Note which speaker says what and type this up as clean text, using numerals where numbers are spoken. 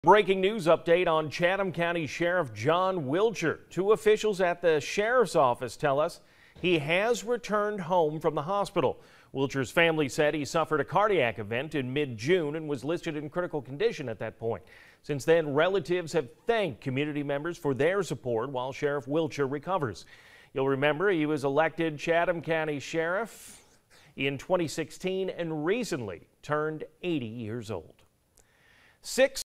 Speaker 1: Breaking news update on Chatham County Sheriff John Wilcher. Two officials at the sheriff's office tell us he has returned home from the hospital. Wilcher's family said he suffered a cardiac event in mid-June and was listed in critical condition at that point. Since then, relatives have thanked community members for their support while Sheriff Wilcher recovers. You'll remember he was elected Chatham County Sheriff in 2016 and recently turned 80 years old.